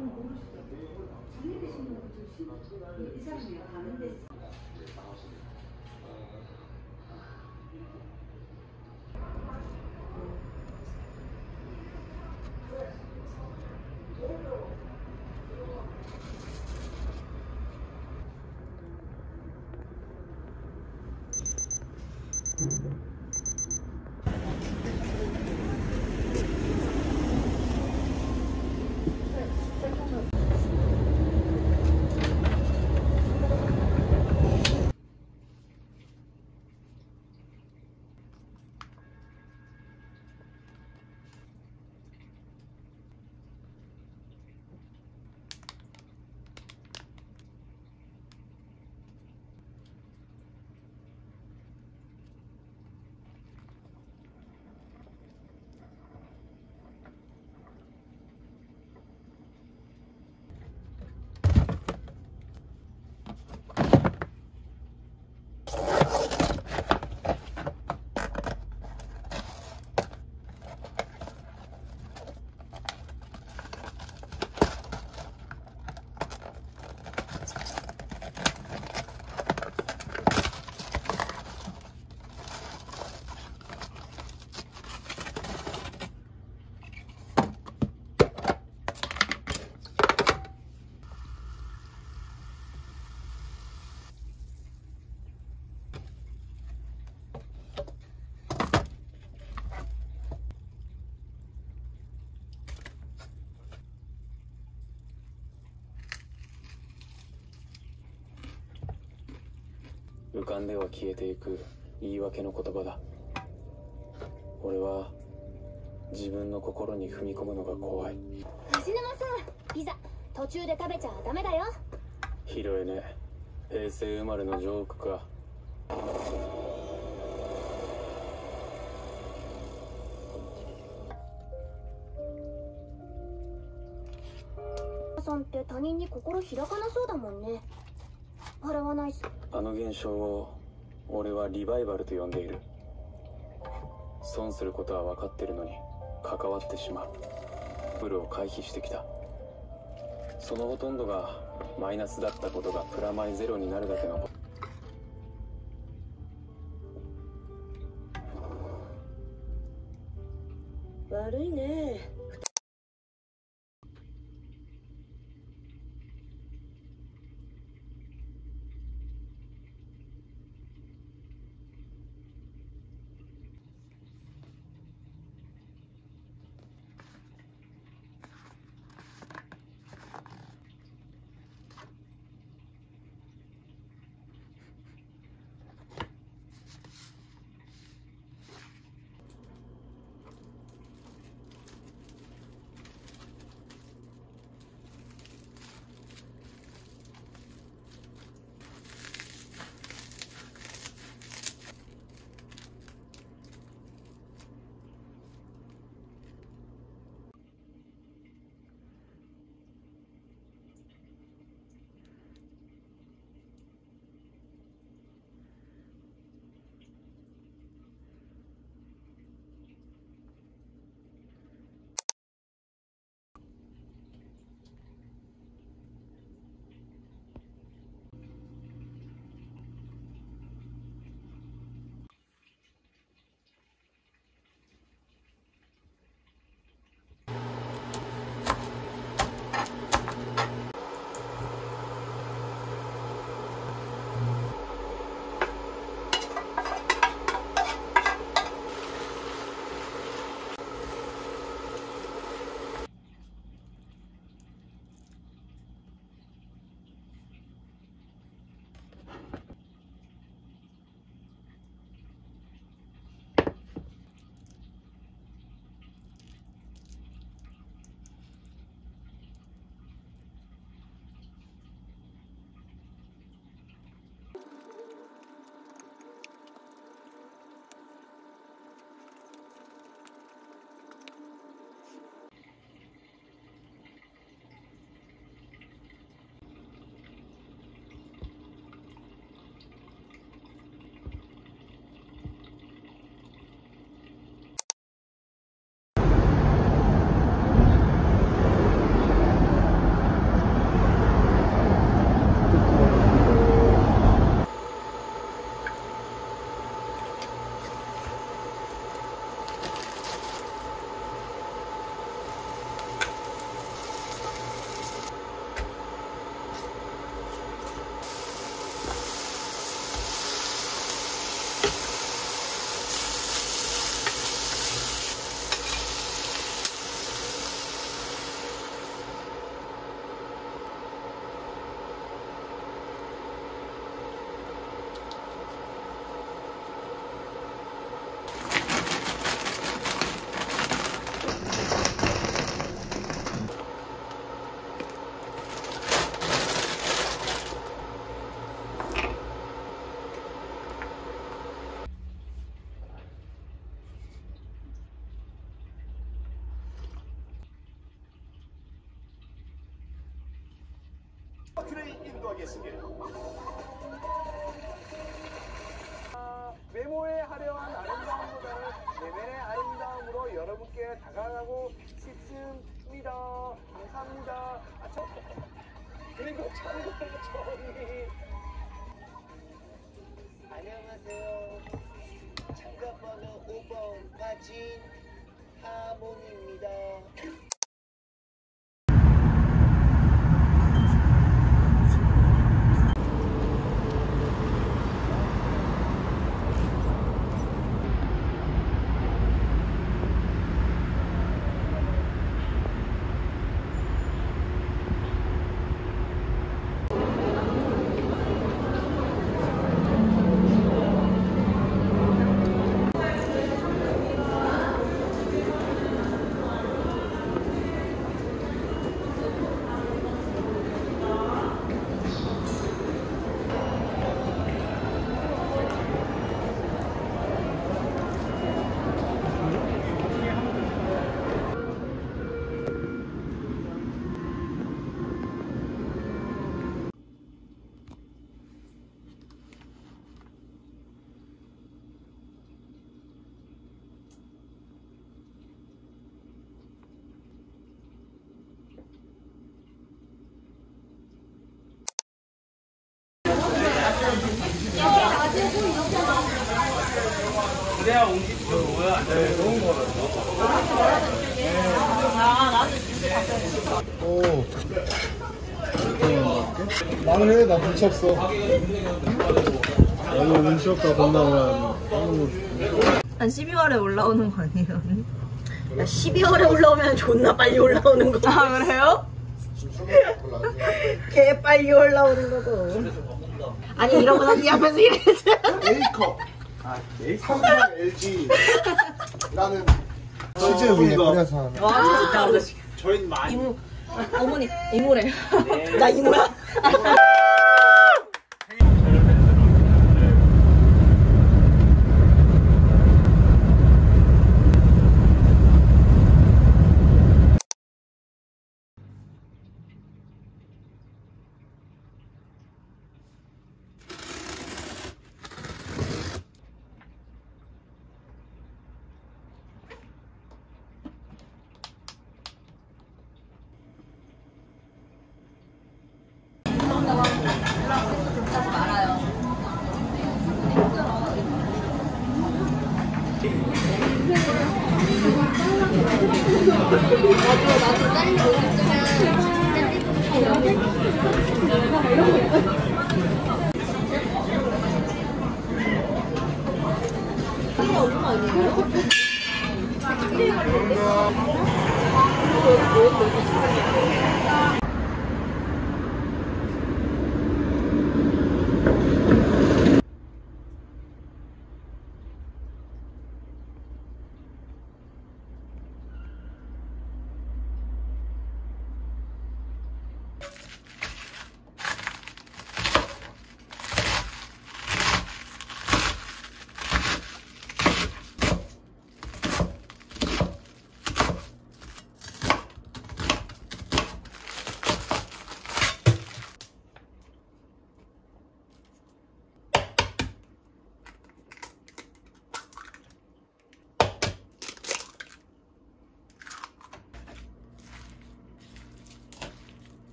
모르시죠? 장례되신 분은 이 사람이 가는 데서 浮かんでは消えていく言い訳の言葉だ。俺は自分の心に踏み込むのが怖い。 藤沼さん、ピザ途中で食べちゃダメだよ。 拾えねえ。平成生まれのジョークか。 さんって他人に心開かなそうだもんね。笑わないし。 あの現象を俺はリバイバルと呼んでいる。損することは分かってるのに関わってしまう。ブルを回避してきた。そのほとんどがマイナスだったことがプラマイゼロになるだけの。 悪いね。 인도하겠습니다. 외모의 화려한 아름다움보다는 내면의 아름다움으로 여러분께 다가가고 싶습니다. 감사합니다. 그리고 참고로 저희 안녕하세요. 참가번호 5번 빠진 하모니입니다. 그래야 옹기 뭐야? 네, 너무 멀어. 오. 말해, 나 눈치 없어. 나도 눈치 없다, 건너면. 한 12월에 올라오는 거 아니에요? 야 12월에 올라오면 존나 빨리 올라오는 거. 아 그래요? 개 빨리 올라오는 거고. 아니 이러고서 니 앞에서 이랬지. A컵. 삼성 LG. 라는 치즈 위에 뿌려서 하는. 와 진짜. 저희는 많이. 이모 어머니 이모래. 나 이모야.